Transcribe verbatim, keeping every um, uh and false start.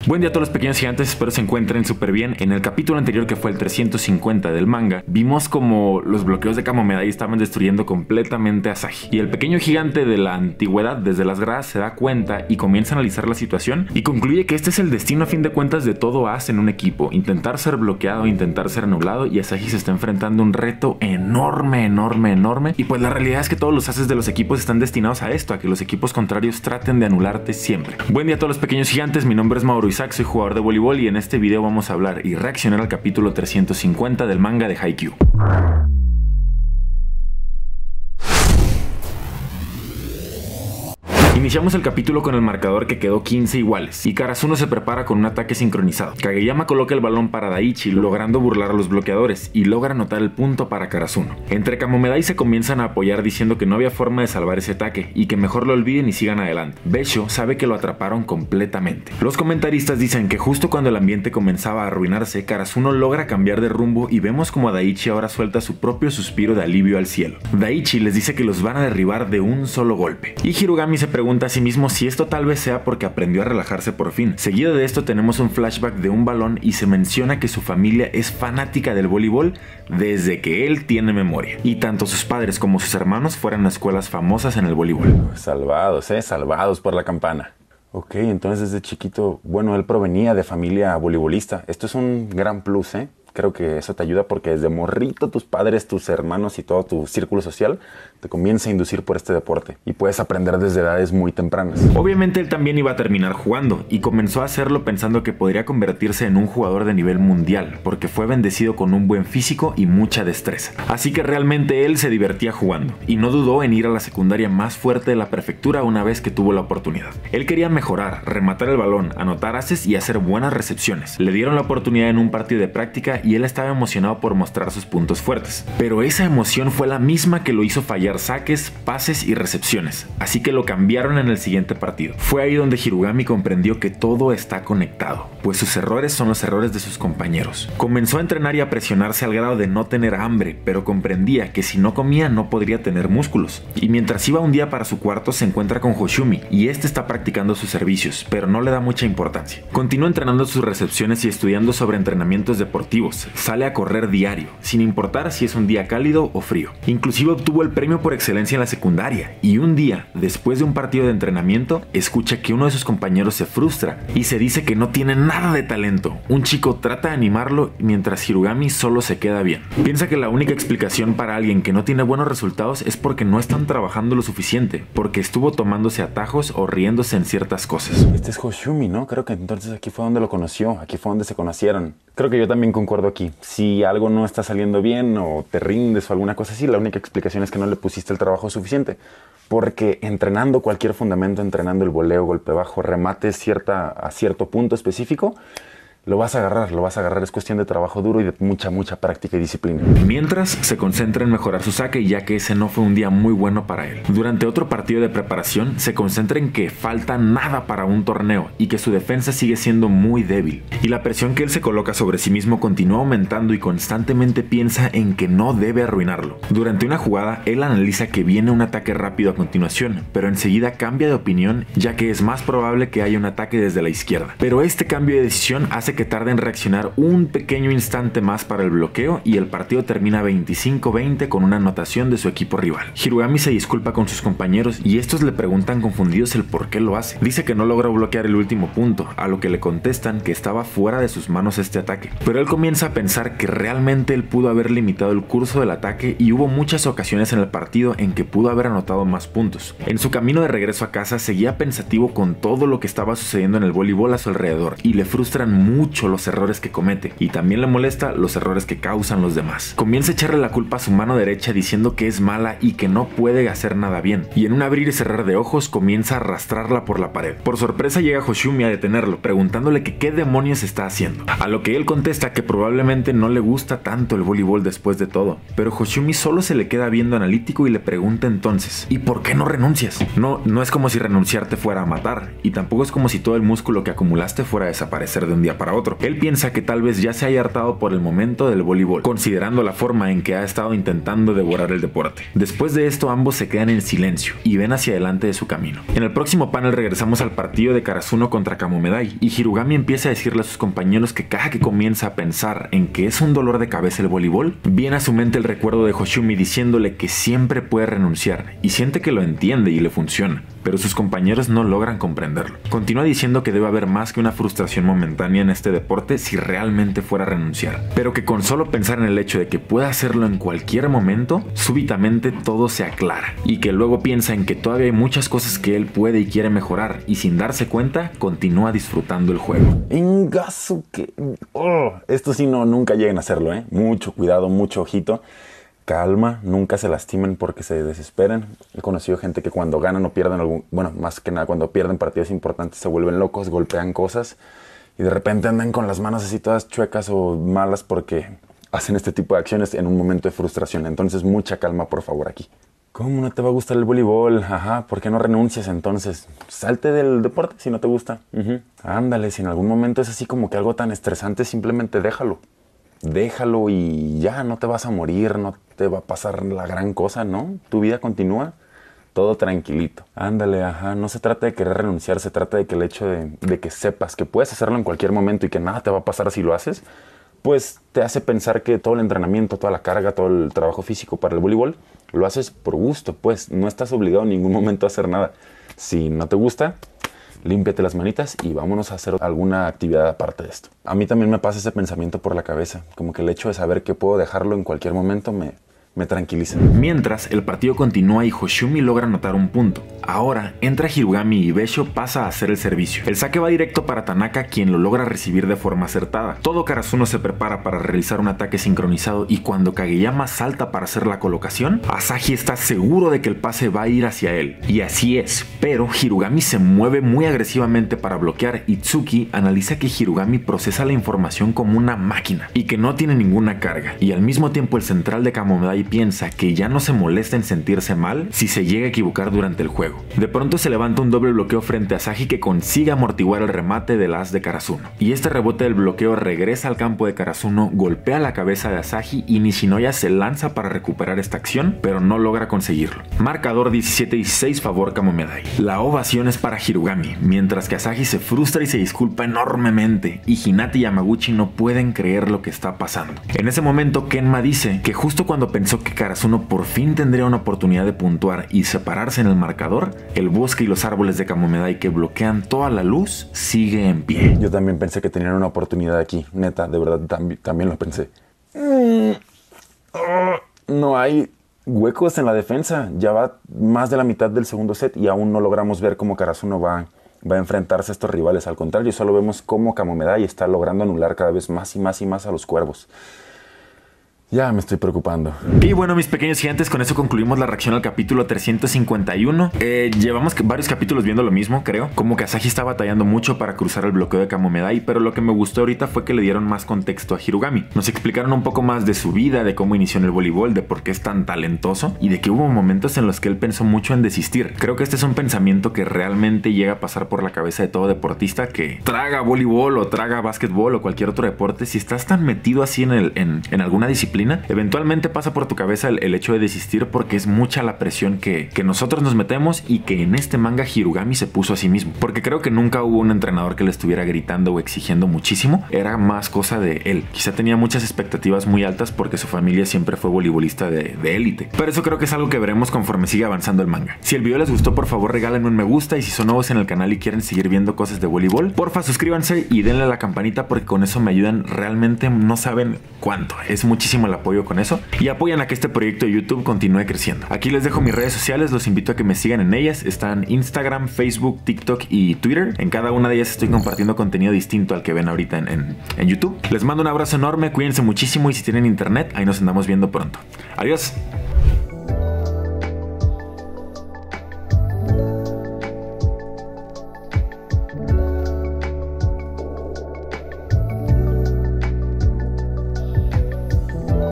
Buen día a todos los pequeños gigantes, espero se encuentren súper bien. En el capítulo anterior, que fue el trescientos cincuenta del manga, vimos como los bloqueos de Kamomedai estaban destruyendo completamente a Asahi. Y el pequeño gigante de la antigüedad desde las gradas se da cuenta y comienza a analizar la situación y concluye que este es el destino a fin de cuentas de todo as en un equipo: intentar ser bloqueado, intentar ser anulado, y Asahi se está enfrentando a un reto enorme, enorme, enorme. Y pues la realidad es que todos los ases de los equipos están destinados a esto, a que los equipos contrarios traten de anularte siempre. Buen día a todos los pequeños gigantes, mi nombre es Mauro Isaac, soy jugador de voleibol y en este video vamos a hablar y reaccionar al capítulo trescientos cincuenta del manga de Haikyuu. Iniciamos el capítulo con el marcador que quedó quince iguales y Karasuno se prepara con un ataque sincronizado. Kageyama coloca el balón para Daichi, logrando burlar a los bloqueadores, y logra anotar el punto para Karasuno. Entre Kamomedai se comienzan a apoyar diciendo que no había forma de salvar ese ataque y que mejor lo olviden y sigan adelante. Besho sabe que lo atraparon completamente. Los comentaristas dicen que justo cuando el ambiente comenzaba a arruinarse, Karasuno logra cambiar de rumbo y vemos como Daichi ahora suelta su propio suspiro de alivio al cielo. Daichi les dice que los van a derribar de un solo golpe, y Hirugami se pregunta a sí mismo si esto tal vez sea porque aprendió a relajarse por fin. Seguido de esto tenemos un flashback de un balón y se menciona que su familia es fanática del voleibol desde que él tiene memoria, y tanto sus padres como sus hermanos fueron a escuelas famosas en el voleibol. Salvados, eh, salvados por la campana. Ok, entonces desde chiquito, bueno, él provenía de familia voleibolista. Esto es un gran plus, eh. Creo que eso te ayuda porque desde morrito tus padres, tus hermanos y todo tu círculo social te comienza a inducir por este deporte y puedes aprender desde edades muy tempranas. Obviamente él también iba a terminar jugando y comenzó a hacerlo pensando que podría convertirse en un jugador de nivel mundial porque fue bendecido con un buen físico y mucha destreza. Así que realmente él se divertía jugando y no dudó en ir a la secundaria más fuerte de la prefectura una vez que tuvo la oportunidad. Él quería mejorar, rematar el balón, anotar ases y hacer buenas recepciones. Le dieron la oportunidad en un partido de práctica y él estaba emocionado por mostrar sus puntos fuertes. Pero esa emoción fue la misma que lo hizo fallar saques, pases y recepciones, así que lo cambiaron en el siguiente partido. Fue ahí donde Hirugami comprendió que todo está conectado, pues sus errores son los errores de sus compañeros. Comenzó a entrenar y a presionarse al grado de no tener hambre, pero comprendía que si no comía no podría tener músculos. Y mientras iba un día para su cuarto se encuentra con Hoshumi y este está practicando sus servicios, pero no le da mucha importancia. Continúa entrenando sus recepciones y estudiando sobre entrenamientos deportivos. Sale a correr diario, sin importar si es un día cálido o frío. Inclusive obtuvo el premio por excelencia en la secundaria, y un día, después de un partido de entrenamiento, escucha que uno de sus compañeros se frustra y se dice que no tiene nada de talento. Un chico trata de animarlo mientras Hirugami solo se queda bien. Piensa que la única explicación para alguien que no tiene buenos resultados es porque no están trabajando lo suficiente, porque estuvo tomándose atajos o riéndose en ciertas cosas. Este es Hoshumi, ¿no? Creo que entonces aquí fue donde lo conoció, aquí fue donde se conocieron. Creo que yo también concuerdo aquí. Si algo no está saliendo bien o te rindes o alguna cosa así, la única explicación es que no le pusiste el trabajo suficiente. Porque entrenando cualquier fundamento, entrenando el voleo, golpe bajo, remate cierta, a cierto punto específico, lo vas a agarrar, lo vas a agarrar. Es cuestión de trabajo duro y de mucha, mucha práctica y disciplina. Mientras, se concentra en mejorar su saque, ya que ese no fue un día muy bueno para él. Durante otro partido de preparación, se concentra en que falta nada para un torneo y que su defensa sigue siendo muy débil. Y la presión que él se coloca sobre sí mismo continúa aumentando y constantemente piensa en que no debe arruinarlo. Durante una jugada, él analiza que viene un ataque rápido a continuación, pero enseguida cambia de opinión, ya que es más probable que haya un ataque desde la izquierda. Pero este cambio de decisión hace que tarde en reaccionar un pequeño instante más para el bloqueo y el partido termina veinticinco veinte con una anotación de su equipo rival. Hirugami se disculpa con sus compañeros y estos le preguntan confundidos el por qué lo hace. Dice que no logró bloquear el último punto, a lo que le contestan que estaba fuera de sus manos este ataque. Pero él comienza a pensar que realmente él pudo haber limitado el curso del ataque y hubo muchas ocasiones en el partido en que pudo haber anotado más puntos. En su camino de regreso a casa seguía pensativo con todo lo que estaba sucediendo en el voleibol a su alrededor y le frustran mucho los errores que comete y también le molesta los errores que causan los demás. Comienza a echarle la culpa a su mano derecha diciendo que es mala y que no puede hacer nada bien, y en un abrir y cerrar de ojos comienza a arrastrarla por la pared. Por sorpresa llega Hoshumi a detenerlo, preguntándole que qué demonios está haciendo, a lo que él contesta que probablemente no le gusta tanto el voleibol después de todo, pero Hoshumi solo se le queda viendo analítico y le pregunta entonces: ¿y por qué no renuncias? No, no es como si renunciar te fuera a matar, y tampoco es como si todo el músculo que acumulaste fuera a desaparecer de un día para para otro. Él piensa que tal vez ya se haya hartado por el momento del voleibol, considerando la forma en que ha estado intentando devorar el deporte. Después de esto, ambos se quedan en silencio y ven hacia adelante de su camino. En el próximo panel regresamos al partido de Karasuno contra Kamomedai, y Hirugami empieza a decirle a sus compañeros que cada que comienza a pensar en que es un dolor de cabeza el voleibol, viene a su mente el recuerdo de Hoshumi diciéndole que siempre puede renunciar, y siente que lo entiende y le funciona, pero sus compañeros no logran comprenderlo. Continúa diciendo que debe haber más que una frustración momentánea en este deporte si realmente fuera a renunciar, pero que con solo pensar en el hecho de que pueda hacerlo en cualquier momento, súbitamente todo se aclara, y que luego piensa en que todavía hay muchas cosas que él puede y quiere mejorar, y sin darse cuenta, continúa disfrutando el juego. Ingasu que... Oh, esto sí, no, nunca lleguen a hacerlo, ¿eh? Mucho cuidado, mucho ojito. Calma, nunca se lastimen porque se desesperan. He conocido gente que cuando ganan o pierden algún... Bueno, más que nada cuando pierden partidos importantes se vuelven locos, golpean cosas y de repente andan con las manos así todas chuecas o malas porque hacen este tipo de acciones en un momento de frustración. Entonces mucha calma, por favor, aquí. ¿Cómo no te va a gustar el voleibol? Ajá, ¿por qué no renuncias entonces? Salte del deporte si no te gusta. Uh-huh. Ándale, si en algún momento es así como que algo tan estresante, simplemente déjalo. Déjalo y ya, no te vas a morir, no te va a pasar la gran cosa, ¿no? Tu vida continúa, todo tranquilito. Ándale, ajá, no se trata de querer renunciar, se trata de que el hecho de, de que sepas que puedes hacerlo en cualquier momento y que nada te va a pasar si lo haces, pues te hace pensar que todo el entrenamiento, toda la carga, todo el trabajo físico para el voleibol, lo haces por gusto, pues no estás obligado en ningún momento a hacer nada. Si no te gusta, límpiate las manitas y vámonos a hacer alguna actividad aparte de esto. A mí también me pasa ese pensamiento por la cabeza, como que el hecho de saber que puedo dejarlo en cualquier momento me, me tranquiliza. Mientras, el partido continúa y Hoshumi logra anotar un punto. Ahora, entra Hirugami y Besho pasa a hacer el servicio. El saque va directo para Tanaka, quien lo logra recibir de forma acertada. Todo Karasuno se prepara para realizar un ataque sincronizado y cuando Kageyama salta para hacer la colocación, Asahi está seguro de que el pase va a ir hacia él. Y así es, pero Hirugami se mueve muy agresivamente para bloquear y Tsuki analiza que Hirugami procesa la información como una máquina y que no tiene ninguna carga. Y al mismo tiempo el central de Kamomedai piensa que ya no se molesta en sentirse mal si se llega a equivocar durante el juego. De pronto se levanta un doble bloqueo frente a Asahi que consigue amortiguar el remate del as de Karasuno. Y este rebote del bloqueo regresa al campo de Karasuno, golpea la cabeza de Asahi y Nishinoya se lanza para recuperar esta acción, pero no logra conseguirlo. Marcador diecisiete dieciséis favor Kamomedai. La ovación es para Hirugami, mientras que Asahi se frustra y se disculpa enormemente, y Hinata y Yamaguchi no pueden creer lo que está pasando. En ese momento Kenma dice que justo cuando pensó que Karasuno por fin tendría una oportunidad de puntuar y separarse en el marcador, el bosque y los árboles de Kamomedai que bloquean toda la luz sigue en pie. Yo también pensé que tenían una oportunidad aquí, neta, de verdad, tam también lo pensé. Mm. Oh, no hay huecos en la defensa, ya va más de la mitad del segundo set y aún no logramos ver cómo Karasuno va, va a enfrentarse a estos rivales. Al contrario, solo vemos cómo Kamomedai está logrando anular cada vez más y más y más a los cuervos. Ya me estoy preocupando. Y bueno, mis pequeños gigantes, con eso concluimos la reacción al capítulo trescientos cincuenta y uno. Eh, llevamos varios capítulos viendo lo mismo, creo. Como que Asahi está batallando mucho para cruzar el bloqueo de Kamomedai, pero lo que me gustó ahorita fue que le dieron más contexto a Hirugami. Nos explicaron un poco más de su vida, de cómo inició en el voleibol, de por qué es tan talentoso y de que hubo momentos en los que él pensó mucho en desistir. Creo que este es un pensamiento que realmente llega a pasar por la cabeza de todo deportista que traga voleibol o traga básquetbol o cualquier otro deporte. Si estás tan metido así en, el, en, en alguna disciplina, eventualmente pasa por tu cabeza el, el hecho de desistir porque es mucha la presión que, que nosotros nos metemos y que en este manga Hirugami se puso a sí mismo. Porque creo que nunca hubo un entrenador que le estuviera gritando o exigiendo muchísimo. Era más cosa de él. Quizá tenía muchas expectativas muy altas porque su familia siempre fue voleibolista de, de élite. Pero eso creo que es algo que veremos conforme siga avanzando el manga. Si el video les gustó, por favor regálenme un me gusta y si son nuevos en el canal y quieren seguir viendo cosas de voleibol, porfa suscríbanse y denle a la campanita porque con eso me ayudan realmente, no saben cuánto. Es muchísimo el apoyo con eso y apoyan a que este proyecto de YouTube continúe creciendo. Aquí les dejo mis redes sociales, los invito a que me sigan en ellas. Están Instagram, Facebook, TikTok y Twitter. En cada una de ellas estoy compartiendo contenido distinto al que ven ahorita en, en, en YouTube. Les mando un abrazo enorme, cuídense muchísimo y si tienen internet, ahí nos andamos viendo pronto. Adiós.